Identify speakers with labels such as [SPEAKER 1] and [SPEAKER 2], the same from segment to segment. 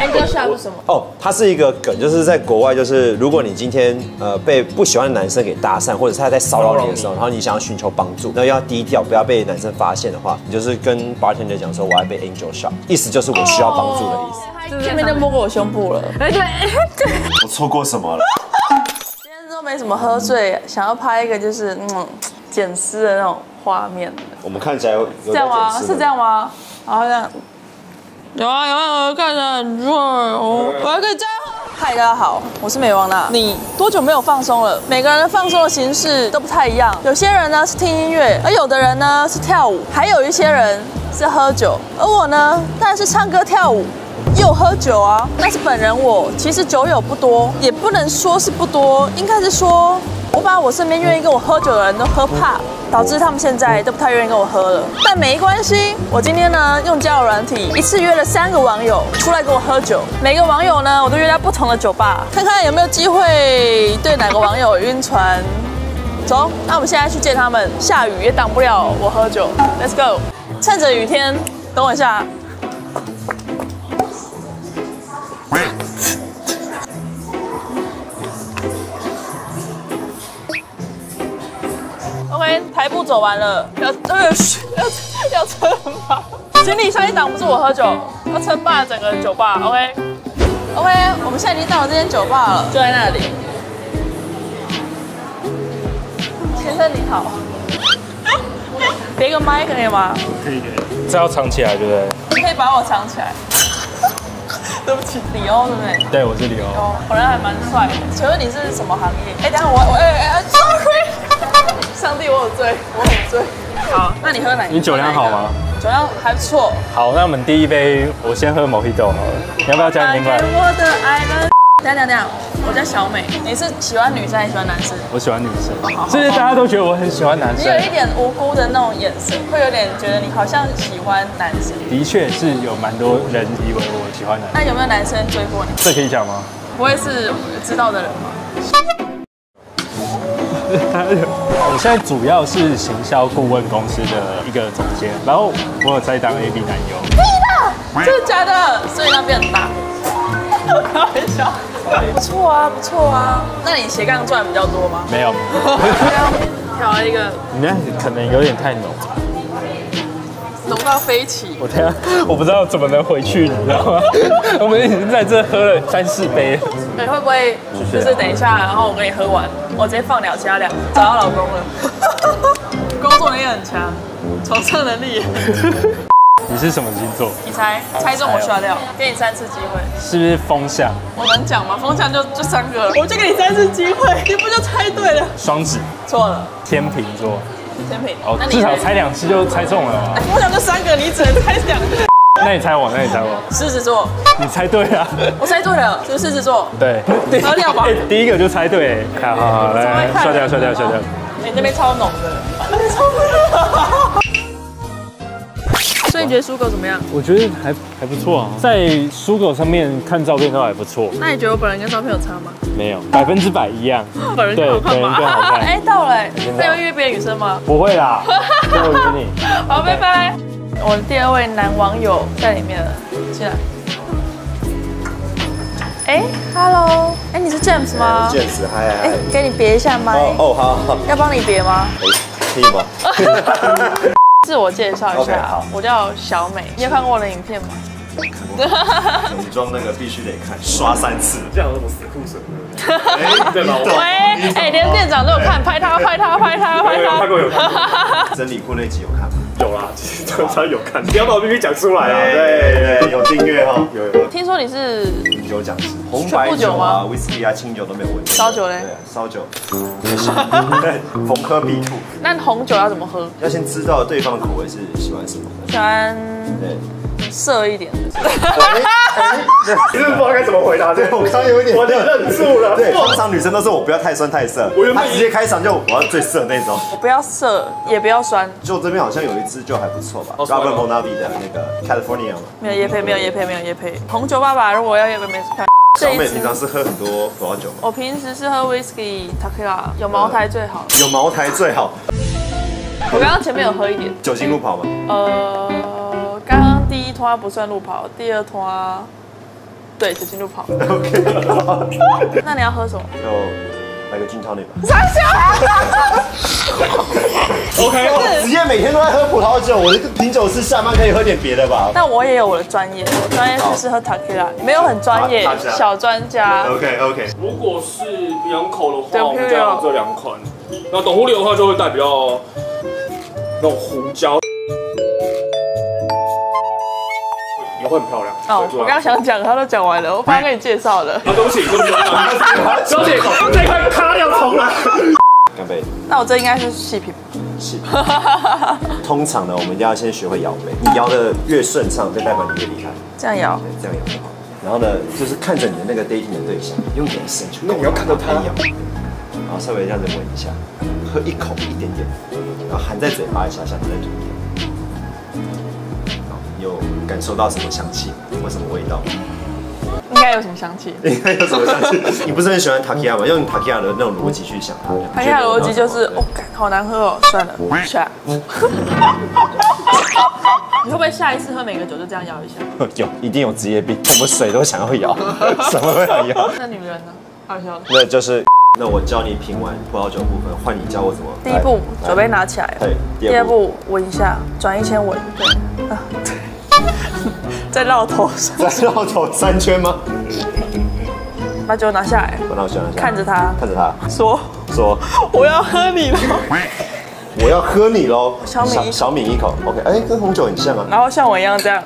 [SPEAKER 1] Angel shot 是什么？
[SPEAKER 2] 哦，它是一个梗，就是在国外，就是如果你今天被不喜欢的男生给搭讪，或者是他在骚扰你的时候，然后你想要寻求帮助，那要低调，不要被男生发现的话，你就是跟 bartender 讲说我要被 Angel shot， 意思就是我需要帮助的意思。
[SPEAKER 1] 前面就摸过我胸部了。对。
[SPEAKER 2] 我错过什么了？
[SPEAKER 1] 今天都没怎么喝醉，想要拍一个就是捡尸的那种画面。
[SPEAKER 2] 我们看起来有
[SPEAKER 1] 这样吗？是这样吗？然后这样。有啊，我看起来很弱，我还可以这样。嗨，大家好，我是美王娜。你多久没有放松了？每个人的放松的形式都不太一样。有些人呢是听音乐，而有的人呢是跳舞，还有一些人是喝酒。而我呢，当然是唱歌跳舞。又喝酒啊，但是本人我其实酒友不多，也不能说是不多，应该是说我把我身边愿意跟我喝酒的人都喝怕，导致他们现在都不太愿意跟我喝了。但没关系，我今天呢用交友软体一次约了3个网友出来跟我喝酒，每个网友呢我都约在不同的酒吧，看看有没有机会对哪个网友晕船。走，那我们现在去见他们，下雨也挡不了我喝酒 ，Let's go。趁着雨天，等我一下。OK， 台步走完了，要撑吧，行李箱也挡不住我喝酒，要撑霸整个酒吧。OK， 我们现在已经到了这间酒吧了，就在那里。先生你好，别个麦可以吗？
[SPEAKER 3] 可以，这要藏起来，对不对？
[SPEAKER 1] 你可以把我藏起来。对不起，李欧对不对？
[SPEAKER 3] 对，我是李欧。
[SPEAKER 1] 哦，果然还蛮帅的。请问你是什么行业？哎，等下sorry， 上帝，我有罪，我很醉。好，那你喝哪一个？
[SPEAKER 3] 你酒量好吗？
[SPEAKER 1] 酒量还不错。
[SPEAKER 3] 好，那我们第一杯，我先喝 Mojito 好了。你要不要加柠檬？
[SPEAKER 1] 我的爱人。等下，我叫小美。你是喜欢女生还是喜欢男生？
[SPEAKER 3] 我喜欢女生。是不是大家都觉得我很喜欢男生？
[SPEAKER 1] 你有一点无辜的那种眼神，会有点觉得你好像喜欢男生。
[SPEAKER 3] 的确是有蛮多人以为我喜欢男生。
[SPEAKER 1] 那有没有男生追过你？
[SPEAKER 3] 这可以讲吗？
[SPEAKER 1] 不会是知道的人吗？
[SPEAKER 3] 我现在主要是行销顾问公司的一个总监，然后我有在当 AB 男优。
[SPEAKER 1] 屁的，真的假的？所以那边很大。开玩笑。不错啊。那你斜杠赚比较多吗？
[SPEAKER 3] 没有。
[SPEAKER 1] 调了一个，
[SPEAKER 3] 你那可能有点太浓。
[SPEAKER 1] 浓到飞起。
[SPEAKER 3] 我等下我不知道怎么能回去，你知道吗？我们已经在这喝了3、4杯了。
[SPEAKER 1] 你会不会就是等一下，然后我跟你喝完，我直接放了其他2，找到老公了？工作能力很强，床上能力。
[SPEAKER 3] 你是什么星座？
[SPEAKER 1] 你猜中我刷掉，给你3次机会。
[SPEAKER 3] 是不是风象？
[SPEAKER 1] 我能讲吗？风象就3个了，我就给你3次机会，你不就猜对了？
[SPEAKER 3] 双子。
[SPEAKER 1] 错了。天
[SPEAKER 3] 秤座。
[SPEAKER 1] 天秤。
[SPEAKER 3] 哦，至少猜2次就猜中了嘛。
[SPEAKER 1] 风象就3个，你只能猜2个。
[SPEAKER 3] 那你猜我。狮子座。你猜对了。
[SPEAKER 1] 我猜对了，就是狮子座。
[SPEAKER 3] 对。
[SPEAKER 1] 喝掉吧。
[SPEAKER 3] 第一个就猜对。好，来，刷掉。
[SPEAKER 1] 你那边超浓的。那边超浓。所以你觉得苏狗怎么样？
[SPEAKER 3] 我觉得还不错啊，在苏狗上面看照片都还不错。
[SPEAKER 1] 那你觉得我本人跟照片有差吗？
[SPEAKER 3] 没有，100%一样。
[SPEAKER 1] 本人更好看吗？
[SPEAKER 3] 更好看。
[SPEAKER 1] 哎，到了，再要约别的女生吗？
[SPEAKER 3] 不会啦，我约你。
[SPEAKER 1] 好，拜拜。我的第2位男网友在里面了，进来。哎 ，Hello， 哎，你是 James 吗
[SPEAKER 2] ？James， 嗨。
[SPEAKER 1] 哎，给你别一下麦。
[SPEAKER 2] 哦，好。要
[SPEAKER 1] 帮你别吗？
[SPEAKER 2] 可以吗？
[SPEAKER 1] 自我介绍一下，我叫小美。你有看过我的影片吗？
[SPEAKER 2] 泳装那个必须得看，刷3次，这样有什么死库神？对吧？
[SPEAKER 1] 喂，哎，连店长都有看，拍他。
[SPEAKER 3] 看过有看。
[SPEAKER 2] 真理库那集有看吗？
[SPEAKER 3] 有啦，其实常有看。不要把我秘密讲出来啊！
[SPEAKER 2] 对，有订阅哈，有。
[SPEAKER 1] 听说你是
[SPEAKER 2] 品酒讲师，红白酒啊、威士忌啊、清酒都没有问题。
[SPEAKER 1] 烧酒嘞？
[SPEAKER 2] 对，烧酒也行。对，逢喝必吐。
[SPEAKER 1] 那红酒要怎么喝？
[SPEAKER 2] 要先知道对方的口味是喜欢什么的。
[SPEAKER 1] 喜欢涩一点的。
[SPEAKER 3] 你是不知道该怎么回答？
[SPEAKER 2] 对，我刚刚有一点，
[SPEAKER 3] 我忍住了。
[SPEAKER 2] 对，通常女生都是我不要太酸太涩，她直接开场就我要最涩那种。
[SPEAKER 1] 我不要涩，也不要酸。
[SPEAKER 2] 就这边好像有一支就还不错吧 ，Robert Mondavi 的那个 California 嘛。
[SPEAKER 1] 没有业配。红酒爸爸，如果要业配没事看。
[SPEAKER 2] 小美平常是喝很多葡萄酒吗？
[SPEAKER 1] 我平时是喝 Whisky Tequila， 有茅台最好。
[SPEAKER 2] 有茅台最好。
[SPEAKER 1] 我刚刚前面有喝一点。
[SPEAKER 2] 酒精路跑吗？
[SPEAKER 1] 刚刚第1团不算路跑，第2团对，酒精路跑。
[SPEAKER 2] OK。
[SPEAKER 1] 那你要喝什么？
[SPEAKER 2] 就来个 gin tonic 吧。
[SPEAKER 1] 傻笑。
[SPEAKER 2] OK， 直接每天都在喝葡萄酒，我的品酒师下班可以喝点别的吧？
[SPEAKER 1] 但我也有我的专业，我专业是喝 tequila， 没有很专业，小专家。
[SPEAKER 2] OK。
[SPEAKER 4] 如果是 Bianco 的话，我们家有这2款。那董狐狸的话就会带比较那种胡椒，也会很漂亮。
[SPEAKER 1] 哦，我刚刚想讲，他都讲完了，我帮他给你介绍了。
[SPEAKER 4] 啊，对不起，小姐，这块卡要重来。
[SPEAKER 2] 干杯！
[SPEAKER 1] 那我这应该是细品。
[SPEAKER 2] 是。通常呢，我们一定要先学会摇杯，你摇的越顺畅，就代表你越厉害。
[SPEAKER 1] 这样摇。
[SPEAKER 2] 对，这样摇就好。然后呢，就是看着你的那个 dating 的对象，用眼神去。
[SPEAKER 4] 那你要看着他
[SPEAKER 2] 摇，然后稍微这样子闻一下，喝一口一点点，然后含在嘴巴一下，像你在吐掉。你有感受到什么香气或什么味道？
[SPEAKER 1] 应该有什么香气？
[SPEAKER 2] 应该有什么香气？你不是很喜欢 Tequila 吗？用 Tequila 的那种逻辑去想它。
[SPEAKER 1] Tequila 的逻辑就是，哦，好难喝哦，算了，下。你会不会下一次喝每个酒就这样摇一下？
[SPEAKER 2] 有，一定有职业病，我们水都想要摇，什么都想摇。
[SPEAKER 1] 那女人呢？好笑了。
[SPEAKER 2] 那就是，那我教你品完葡萄酒部分，换你教我怎么。
[SPEAKER 1] 第一步，酒杯拿起来。
[SPEAKER 2] 对。
[SPEAKER 1] 第二步，闻一下，转一圈闻。对。啊。再绕头
[SPEAKER 2] 3圈吗？
[SPEAKER 1] 把酒拿下来，看着他，说我要喝你了，
[SPEAKER 2] 我要喝你喽，
[SPEAKER 1] 小抿
[SPEAKER 2] 一口 ，OK， 哎，跟红酒很像啊。
[SPEAKER 1] 然后像我一样这样。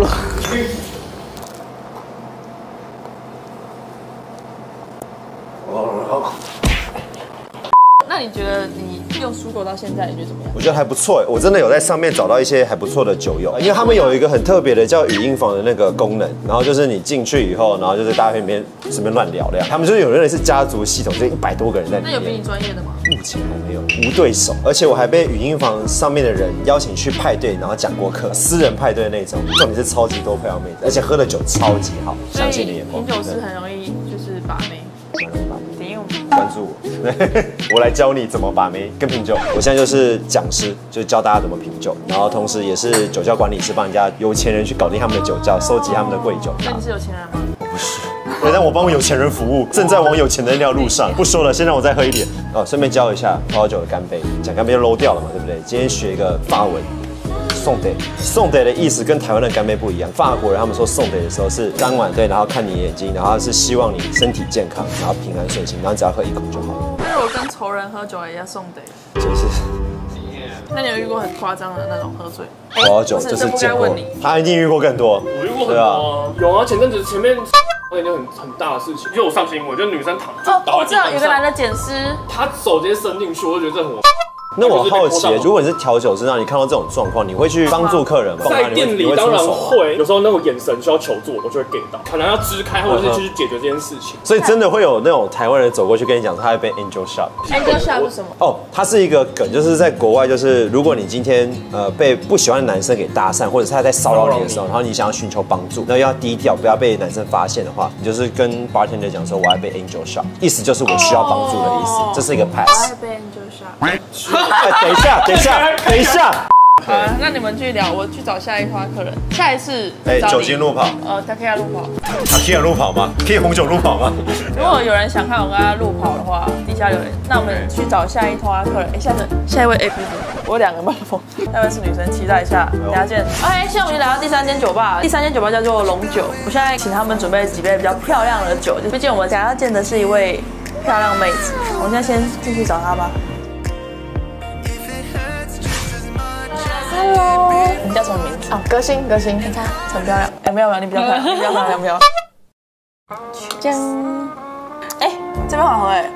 [SPEAKER 1] 那你觉得你用蔬果到现在，你觉得怎么样？
[SPEAKER 2] 我觉得还不错，我真的有在上面找到一些还不错的酒友，因为他们有一个很特别的叫语音房的那个功能，然后就是你进去以后，然后就是大家可以里面随便乱聊聊。他们就是有人是家族系统，就100多个人在里面。
[SPEAKER 1] 那有比你专业的吗？
[SPEAKER 2] 目前还没有，无对手。而且我还被语音房上面的人邀请去派对，然后讲过课，私人派对的那种。重点是超级多漂亮妹子，而且喝的酒超级好，相信你的眼光。
[SPEAKER 1] 品酒师很容易就是把妹。
[SPEAKER 2] 关注我，我来教你怎么把妹跟品酒。我现在就是讲师，就是教大家怎么品酒，然后同时也是酒窖管理师，帮人家有钱人去搞定他们的酒窖，收集他们的贵酒。
[SPEAKER 1] 那你是有钱人吗？
[SPEAKER 2] 我不是，对，但我帮有钱人服务，正在往有钱的那条路上。不说了，先让我再喝一点。哦，顺便教一下葡萄酒的干杯，讲干杯就 low 掉了嘛，对不对？今天学一个法文。送得的意思跟台湾的干杯不一样，法国人他们说送得的时候是干碗对，然后看你眼睛，然后是希望你身体健康，然后平安顺心，然后只要喝一口就好。
[SPEAKER 1] 那如果跟仇人喝酒也要送得，
[SPEAKER 2] 就是。
[SPEAKER 1] 那你有遇过很夸张的那种喝醉？
[SPEAKER 2] 葡萄酒就是见过，他一定遇过更多。
[SPEAKER 4] 我遇过很多啊，有啊，前阵子前面那件很大的事情，就我上新闻，就女生躺
[SPEAKER 1] 哦，我知道有个男的捡尸，
[SPEAKER 4] 他手直接伸进去，我就觉得这很。
[SPEAKER 2] 那我好奇，如果你是调酒师，让你看到这种状况，你会去帮助客人吗？
[SPEAKER 4] 在店里当然会，有时候那种眼神需要求助，我就会 get 到，可能要支开，或者是去解决这件事情。
[SPEAKER 2] 所以真的会有那种台湾人走过去跟你讲，他会被 angel shot。angel
[SPEAKER 1] shot 是什么？
[SPEAKER 2] 哦，它是一个梗，就是在国外，就是如果你今天被不喜欢的男生给搭讪，或者是他在骚扰你的时候，然后你想要寻求帮助，那要低调，不要被男生发现的话，你就是跟 bartender 讲说，我要被 angel shot， 意思就是我需要帮助的意思，这是一个 pass。
[SPEAKER 1] 我要被 angel shot。
[SPEAKER 2] 等一下。
[SPEAKER 1] 好，那你们去聊，我去找下一趴客人。下一次，
[SPEAKER 2] 酒精路跑
[SPEAKER 1] ，Tequila 路跑。
[SPEAKER 2] Tequila 路跑吗？可以红酒路跑吗？
[SPEAKER 1] 如果有人想看我跟他路跑的话，底下留言。那我们去找下一趴客人。下一位 A P P， 我有2个麦克风，下位是女生，期待一下，等下见。OK，现在我们来到第3间酒吧，第3间酒吧叫做龙酒。我现在请他们准备几杯比较漂亮的酒，毕竟我们等下要见的是一位漂亮妹子。我们现在先进去找她吧。Hello， 你叫什么名字？
[SPEAKER 5] 哦，歌星，你看
[SPEAKER 1] 很漂亮。哎，没有，你比较漂亮，你比较漂亮，没有。这样，哎，这边好喝哎。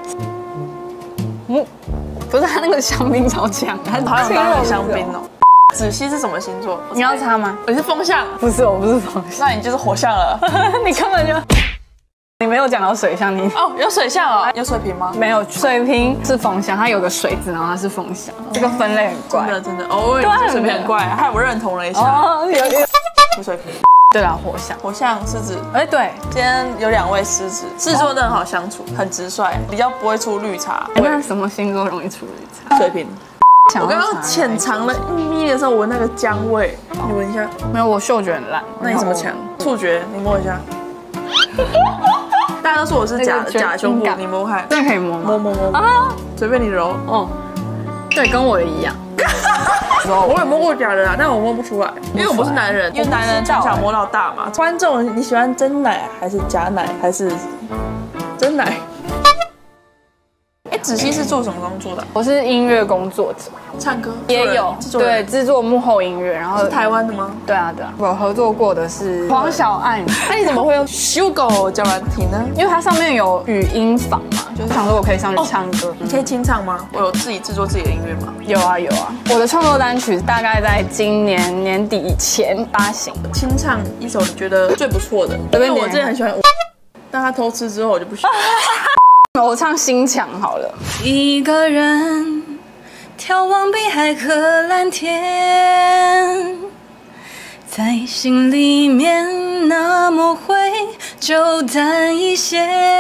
[SPEAKER 5] 不是他那个香槟超强，他
[SPEAKER 1] 好想当香槟哦。子熙是什么星座？
[SPEAKER 5] 你要猜吗？
[SPEAKER 1] 你是风象？
[SPEAKER 5] 不是，我不是风象。
[SPEAKER 1] 那你就是火象了。
[SPEAKER 5] 你根本就。你没有讲到水象，你
[SPEAKER 1] 哦，有水象哦，有水瓶吗？
[SPEAKER 5] 没有，水瓶是风象，它有个水字，然后它是风象，这个分类很怪，
[SPEAKER 1] 真的，哦，对，水瓶很怪，害我认同了一下。哦，有水瓶。
[SPEAKER 5] 对啦，火象狮子， 哎，对，
[SPEAKER 1] 今天有2位狮子，狮子座真的很好相处，很直率，比较不会出绿茶。
[SPEAKER 5] 那什么星座容易出绿茶？
[SPEAKER 1] 水瓶。我刚刚浅尝了1咪的时候，闻那个姜味，你闻一下。
[SPEAKER 5] 没有，我嗅觉很烂。
[SPEAKER 1] 那你怎么抢？触觉，你摸一下。 大家都说我是假胸部，你摸看，
[SPEAKER 5] 真的可以摸吗？
[SPEAKER 1] 摸啊，随便你揉。
[SPEAKER 5] 哦，对，跟我的一样。
[SPEAKER 1] 我也摸过假的啦，但我摸不出来，因为我不是男人，因为男人从小摸到大嘛。观众，你喜欢真奶还是假奶还是真奶？哎，子熙是做什么工作的？
[SPEAKER 5] 我是音乐工作者，
[SPEAKER 1] 唱歌
[SPEAKER 5] 也有对制作幕后音乐，然后
[SPEAKER 1] 是台湾的吗？
[SPEAKER 5] 对啊对啊，我合作过的是黄小爱。
[SPEAKER 1] 那你怎么会用Sugo交软体呢？
[SPEAKER 5] 因为它上面有语音房嘛，就是想说我可以上去唱歌。
[SPEAKER 1] 你可以清唱吗？我有自己制作自己的音乐吗？
[SPEAKER 5] 有啊有啊，我的创作单曲大概在今年年底前发行。
[SPEAKER 1] 清唱一首你觉得最不错的，因为我之前很喜欢，但他偷吃之后我就不喜欢。
[SPEAKER 5] 我唱心墙好了。
[SPEAKER 6] 一个人眺望碧海和蓝天，在心里面那么会就淡一些。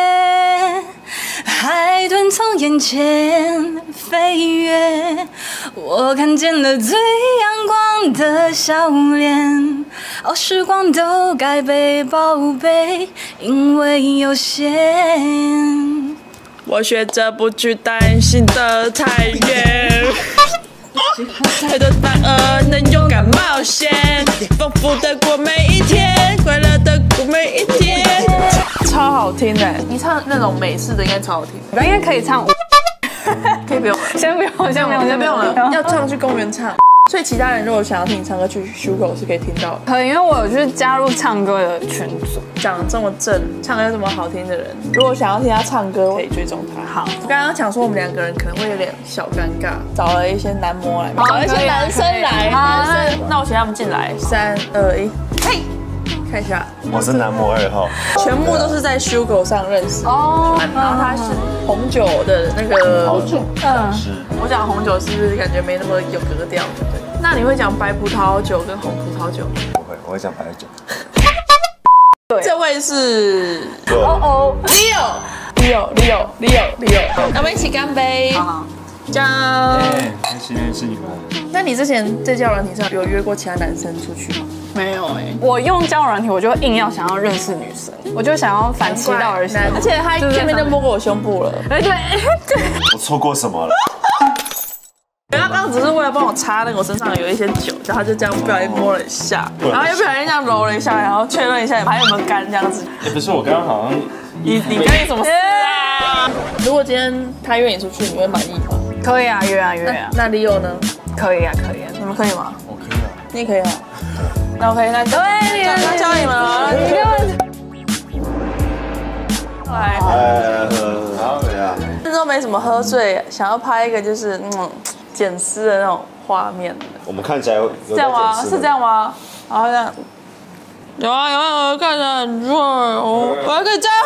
[SPEAKER 6] 海豚从眼前飞跃，我看见了最阳光的笑脸。哦，时光都该被宝贝，因为有限。
[SPEAKER 1] 我学着不去担心的太远，太多反而能勇敢冒险，丰富的过每一天，快乐的过每一天。超好听的，你唱那种美式的应该超好听。
[SPEAKER 5] 我应该可以唱，
[SPEAKER 1] 可以不用了，
[SPEAKER 5] 先不用，先不用，
[SPEAKER 1] 先不用了，要唱去公园唱。所以其他人如果想要听你唱歌，去 Sugo 是可以听到的。
[SPEAKER 5] 可以，因为我有去加入唱歌的群组。
[SPEAKER 1] 长这么正，唱歌又这么好听的人，如果想要听他唱歌，可以追踪他。好，我刚刚讲说我们两个人可能会有点小尴尬，找了一些男模来，找一些男生来。男生，那我请他们进来，3、2、1，嘿，看一下，
[SPEAKER 2] 我是男模2号，
[SPEAKER 1] 全部都是在 Sugo 上认识哦。然后他是红酒的那个红酒，我讲红酒是不是感觉没那么有格调？那你会讲白葡萄酒跟红葡萄酒？
[SPEAKER 2] 不会，我会讲白酒。
[SPEAKER 1] 这位是
[SPEAKER 5] 哦
[SPEAKER 1] Leo，那我们一起干杯！好，这样。
[SPEAKER 3] 开心认识你们。
[SPEAKER 1] 那你之前在交友软体上有约过其他男生出去吗？
[SPEAKER 5] 没有哎，我用交友软体，我就硬要想要认识女生，我就想要反其道而行，
[SPEAKER 1] 而且他见面就摸过我胸部了。
[SPEAKER 5] 哎对，
[SPEAKER 2] 我错过什么了？
[SPEAKER 1] 他刚刚只是为了帮我擦那个我身上有一些酒，然后他就这样不小心摸了一下，然后又不小心这样揉了一下，然后确认一下还有没有干这样子。
[SPEAKER 3] 不是，我刚刚好像
[SPEAKER 1] 你干你什么事啊？如果今天他约你出去，你会满意吗？
[SPEAKER 5] 可以啊，约啊约啊。
[SPEAKER 1] 那 Leo 呢？
[SPEAKER 5] 可以啊可以啊，
[SPEAKER 1] 你们可以吗？
[SPEAKER 3] 我可以啊，
[SPEAKER 1] 你也可以啊。那 OK， 那教你们了。来，
[SPEAKER 2] 好呀。
[SPEAKER 1] 这都没怎么喝醉，想要拍一个就是捡尸的那种画面。
[SPEAKER 2] 我们看起来有
[SPEAKER 1] 这样吗？是这样吗？然后这样。有啊，看起来很热哦，我还可以这样。